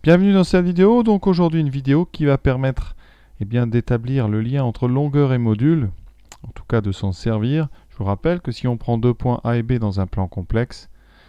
Bienvenue dans cette vidéo. Donc aujourd'hui une vidéo qui va permettre d'établir le lien entre longueur et module, en tout cas de s'en servir. Je vous rappelle que si on prend deux points A et B dans un plan complexe,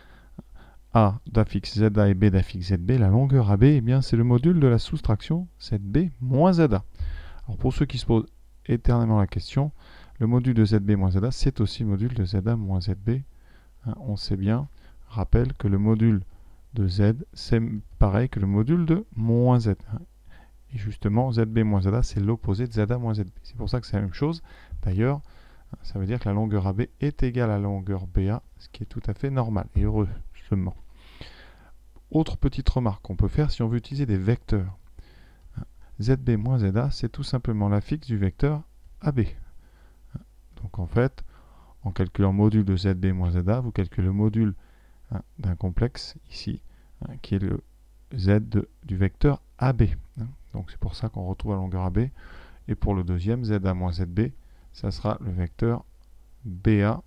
A d'affixe ZA et B d'affixe ZB, la longueur AB, c'est le module de la soustraction ZB moins ZA. Alors pour ceux qui se posent éternellement la question, le module de ZB moins ZA, c'est aussi le module de ZA moins ZB. On sait bien, rappelle que le module de Z, c'est pareil que le module de moins Z. Et justement, ZB moins ZA, c'est l'opposé de ZA moins ZB. C'est pour ça que c'est la même chose. D'ailleurs, ça veut dire que la longueur AB est égale à la longueur BA, ce qui est tout à fait normal et heureusement. Autre petite remarque qu'on peut faire si on veut utiliser des vecteurs. ZB moins ZA, c'est tout simplement l'affixe du vecteur AB. Donc en fait, en calculant module de ZB moins ZA, vous calculez le module d'un complexe ici, qui est le Z du vecteur AB. Donc c'est pour ça qu'on retrouve la longueur AB. Et pour le deuxième, ZA moins ZB, ça sera le vecteur BA.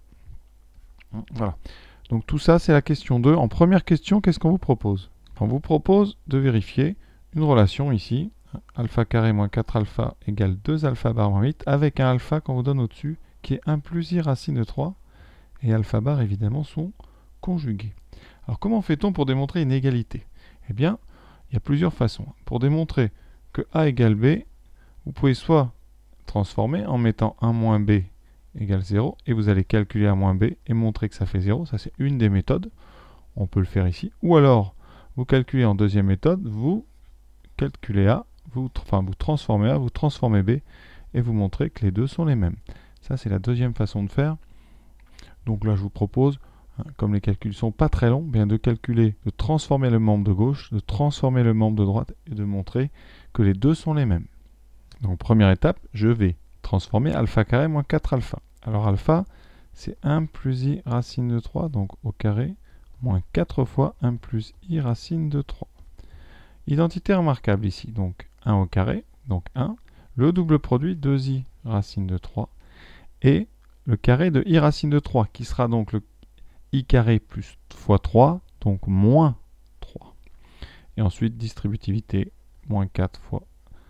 Voilà. Donc tout ça, c'est la question 2. En première question, qu'est-ce qu'on vous propose? On vous propose de vérifier une relation ici, alpha carré moins 4 alpha égale 2 alpha bar moins 8, avec un alpha qu'on vous donne au-dessus, qui est 1 plus i racine de 3, et alpha bar, évidemment, sont conjugués. Alors comment fait-on pour démontrer une égalité? Eh bien, il y a plusieurs façons. Pour démontrer que A égale B, vous pouvez soit transformer en mettant 1 moins B égale 0, et vous allez calculer A moins B et montrer que ça fait 0. Ça, c'est une des méthodes. On peut le faire ici. Ou alors, vous calculez en deuxième méthode, vous calculez A, vous transformez A, vous transformez B, et vous montrez que les deux sont les mêmes. Ça, c'est la deuxième façon de faire. Donc là, je vous propose, comme les calculs ne sont pas très longs, de calculer, de transformer le membre de gauche, de transformer le membre de droite et de montrer que les deux sont les mêmes. Donc première étape, je vais transformer alpha carré moins 4 alpha. Alors alpha, c'est 1 plus i racine de 3, donc au carré, moins 4 fois 1 plus i racine de 3. Identité remarquable ici, donc 1 au carré, donc 1, le double produit 2i racine de 3, et le carré de i racine de 3, qui sera donc le i carré plus fois 3, donc moins 3. Et ensuite, distributivité, moins 4 fois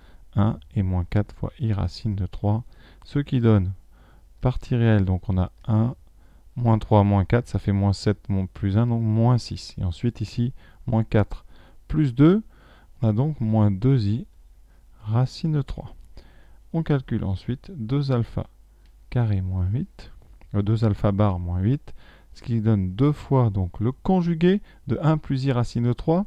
1 et moins 4 fois i racine de 3, ce qui donne partie réelle, donc on a 1, moins 3, moins 4, ça fait moins 7, plus 1, donc moins 6. Et ensuite ici, moins 4 plus 2, on a donc moins 2i racine de 3. On calcule ensuite 2 alpha carré moins 8, 2 alpha bar moins 8, ce qui donne 2 fois donc le conjugué de 1 plus i racine de 3.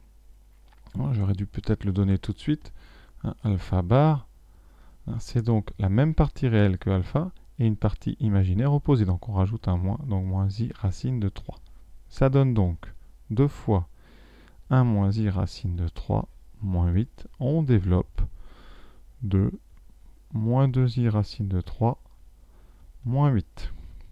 J'aurais dû peut-être le donner tout de suite. Alpha bar, c'est donc la même partie réelle que alpha et une partie imaginaire opposée. Donc on rajoute un moins, donc moins i racine de 3. Ça donne donc 2 fois 1 moins i racine de 3 moins 8. On développe 2 moins 2i racine de 3 moins 8.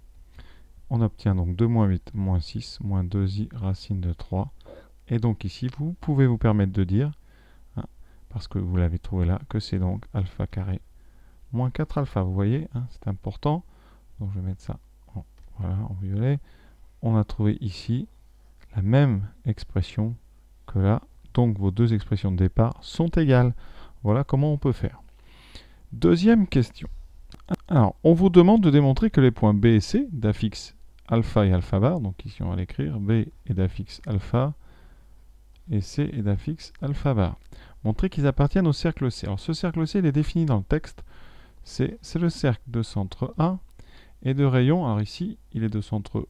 On obtient donc 2 moins 8 moins 6 moins 2i racine de 3. Et donc ici, vous pouvez vous permettre de dire, parce que vous l'avez trouvé là, que c'est donc alpha carré moins 4 alpha. Vous voyez, c'est important. Donc je vais mettre ça en violet. On a trouvé ici la même expression que là. Donc vos deux expressions de départ sont égales. Voilà comment on peut faire. Deuxième question. Alors, on vous demande de démontrer que les points B et C d'affixe alpha et alpha bar, donc ici on va l'écrire, B est d'affixe alpha et C est d'affixe alpha bar. Montrer qu'ils appartiennent au cercle C. Alors ce cercle C, il est défini dans le texte. C'est le cercle de centre A et de rayon. Alors ici, il est de centre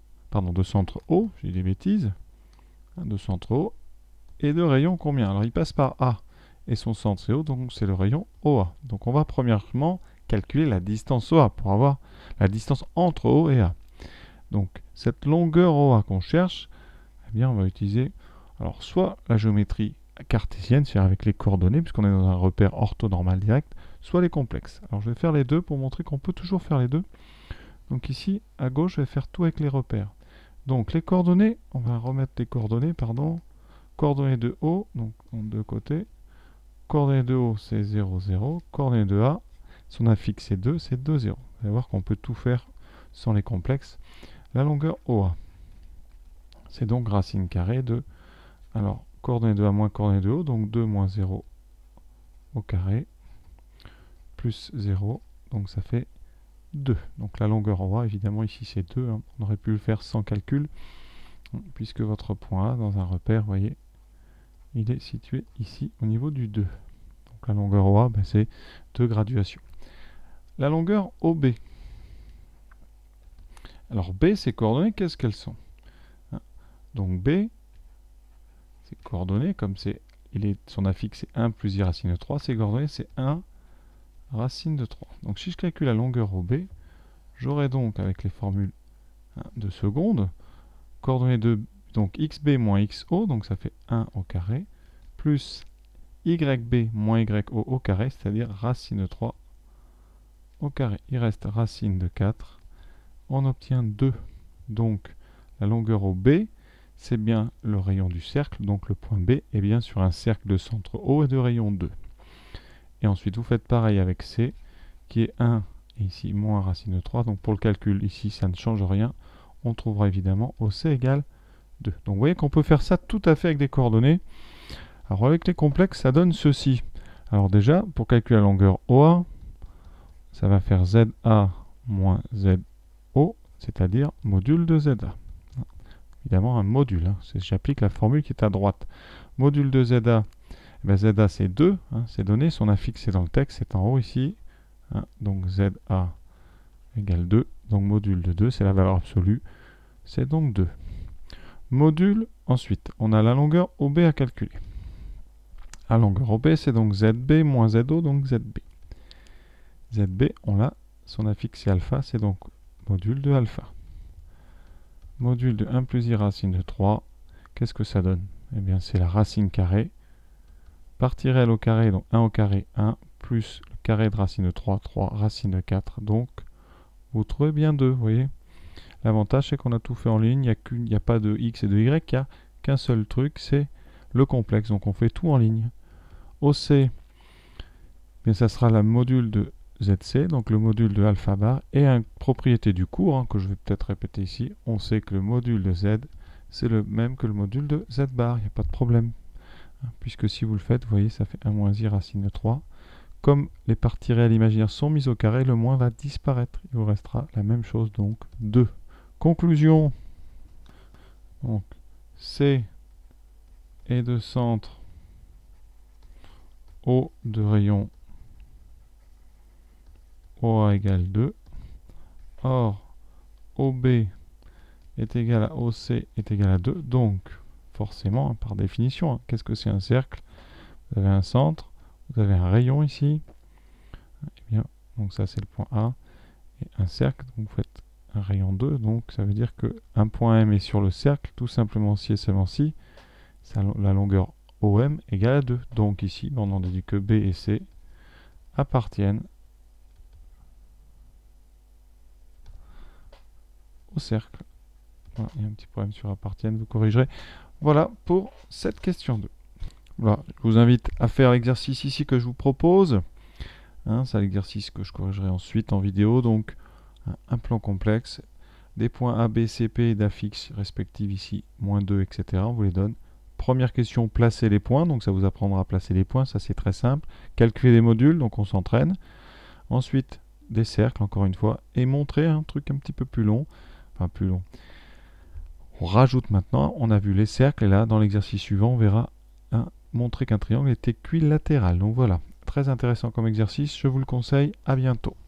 O, j'ai des bêtises, de centre O, et de rayon combien? Alors il passe par A et son centre c'est O, donc c'est le rayon OA. Donc on va premièrement calculer la distance OA pour avoir la distance entre O et A. Donc cette longueur OA qu'on cherche, on va utiliser soit la géométrie cartésienne, c'est-à-dire avec les coordonnées, puisqu'on est dans un repère orthonormal direct, soit les complexes. Alors je vais faire les deux pour montrer qu'on peut toujours faire les deux. Donc ici, à gauche, je vais faire tout avec les repères. Donc les coordonnées, on va remettre les coordonnées, coordonnées de O, donc en deux côtés. Coordonnées de O, c'est 0, 0. Coordonnées de A, son affixe c'est 2, c'est 2, 0. Vous allez voir qu'on peut tout faire sans les complexes. La longueur OA, c'est donc racine carrée de... Alors, coordonnée de A moins coordonnée de O, donc 2 moins 0 au carré, plus 0, donc ça fait 2. Donc la longueur OA, évidemment ici c'est 2, hein. On aurait pu le faire sans calcul, puisque votre point A, dans un repère, vous voyez, il est situé ici au niveau du 2. Donc la longueur OA, ben, c'est 2 graduations. La longueur OB. Alors B, ces coordonnées, qu'est-ce qu'elles sont? Donc B, ces coordonnées, comme son affixe c'est 1 plus I racine de 3, ces coordonnées c'est 1 racine de 3. Donc si je calcule la longueur OB, j'aurai donc avec les formules de seconde, coordonnées de donc xb moins xo, donc ça fait 1 au carré, plus yb moins yo au carré, c'est-à-dire racine de 3 au carré. Il reste racine de 4. On obtient 2. Donc la longueur OB, c'est bien le rayon du cercle, donc le point B est bien sur un cercle de centre O et de rayon 2. Et ensuite vous faites pareil avec C, qui est 1, et ici moins racine de 3, donc pour le calcul, ici ça ne change rien, on trouvera évidemment OC égale 2. Donc vous voyez qu'on peut faire ça tout à fait avec des coordonnées. Alors avec les complexes, ça donne ceci. Alors déjà, pour calculer la longueur OA, ça va faire ZA moins ZO, c'est-à-dire module de ZA. Évidemment un module, hein. J'applique la formule qui est à droite. Module de ZA, eh bien, ZA c'est 2, hein, c'est donné, son affixe est dans le texte, c'est en haut ici. Hein, donc ZA égale 2, donc module de 2, c'est la valeur absolue, c'est donc 2. Module, ensuite, on a la longueur OB à calculer. La longueur OB, c'est donc ZB moins ZO, donc ZB. ZB, on l'a, son affixe c'est alpha, c'est donc module de alpha. Module de 1 plus I racine de 3, qu'est-ce que ça donne? Eh bien, c'est la racine carrée. Partie réelle au carré, donc 1 au carré, 1, plus le carré de racine de 3, 3 racine de 4, donc vous trouvez bien 2, vous voyez. L'avantage, c'est qu'on a tout fait en ligne, il n'y a pas de X et de Y, il n'y a qu'un seul truc, c'est le complexe, donc on fait tout en ligne. OC, eh bien, ça sera la module de ZC, donc le module de alpha bar, et une propriété du cours, hein, que je vais peut-être répéter ici, on sait que le module de Z, c'est le même que le module de Z bar, il n'y a pas de problème. Puisque si vous le faites, vous voyez, ça fait 1 moins I racine de 3. Comme les parties réelles imaginaires sont mises au carré, le moins va disparaître. Il vous restera la même chose, donc 2. Conclusion. Donc, C est de centre, O de rayon, OA égale 2. Or, OB est égal à OC est égal à 2. Donc, forcément, hein, par définition, hein, qu'est-ce que c'est un cercle? Vous avez un centre, vous avez un rayon ici. Eh bien, donc ça c'est le point A. Et un cercle, donc vous faites un rayon 2. Donc ça veut dire qu'un point M est sur le cercle, tout simplement si et seulement si la longueur OM égale à 2. Donc ici, on en déduit que B et C appartiennent au cercle. Voilà, il y a un petit problème sur appartiennent, vous corrigerez. Voilà pour cette question 2. Voilà, je vous invite à faire l'exercice ici que je vous propose. Hein, c'est l'exercice que je corrigerai ensuite en vidéo. Donc, un plan complexe, des points A, B, C, P d'affixe respectifs ici, moins 2, etc. On vous les donne. Première question, placer les points. Donc, ça vous apprendra à placer les points. Ça, c'est très simple. Calculer des modules. Donc, on s'entraîne. Ensuite, des cercles, encore une fois. Et montrer un truc un petit peu plus long. Enfin, plus long. On rajoute maintenant. On a vu les cercles. Et là, dans l'exercice suivant, on verra montrer qu'un triangle est équilatéral. Donc voilà, très intéressant comme exercice, je vous le conseille, à bientôt.